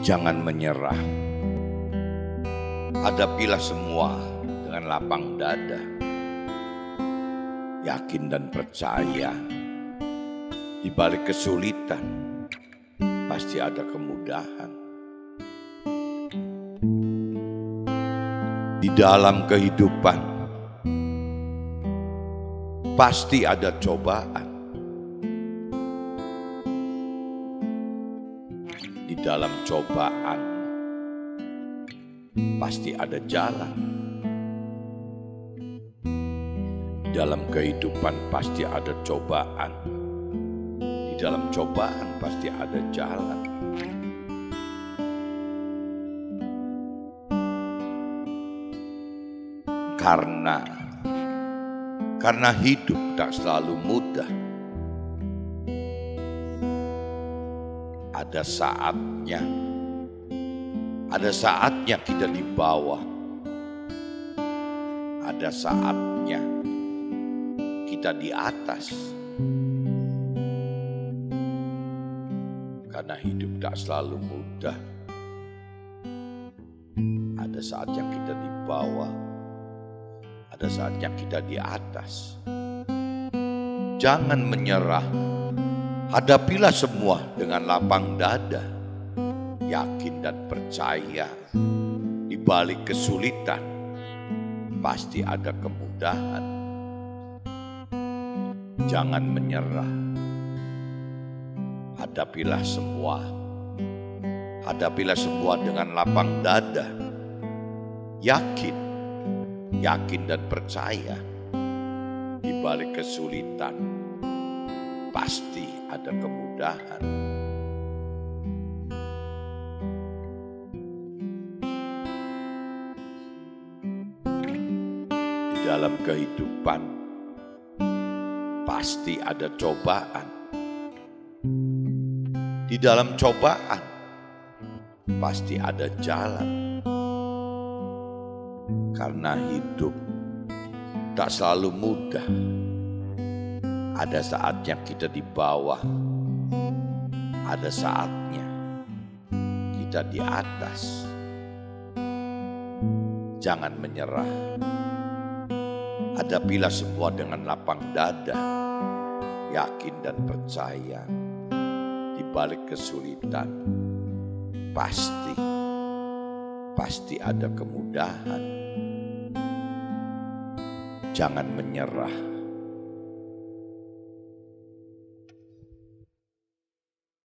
Jangan menyerah. Hadapilah semua dengan lapang dada. Yakin dan percaya, di balik kesulitan pasti ada kemudahan. Di dalam kehidupan pasti ada cobaan. Di dalam cobaan pasti ada jalan. Di dalam kehidupan pasti ada cobaan. Di dalam cobaan pasti ada jalan. Karena hidup tak selalu mudah. Ada saatnya kita di bawah. Ada saatnya kita di atas. Karena hidup tak selalu mudah. Ada saatnya kita di bawah. Ada saatnya kita di atas. Jangan menyerah. Hadapilah semua dengan lapang dada. Yakin dan percaya, di balik kesulitan pasti ada kemudahan. Jangan menyerah. Hadapilah semua. Hadapilah semua dengan lapang dada. Yakin dan percaya, di balik kesulitan pasti ada kemudahan. Di dalam kehidupan pasti ada cobaan. Di dalam cobaan pasti ada jalan. Karena hidup tak selalu mudah. Ada saatnya kita di bawah. Ada saatnya kita di atas. Jangan menyerah. Hadapilah semua dengan lapang dada. Yakin dan percaya, di balik kesulitan pasti ada kemudahan. Jangan menyerah.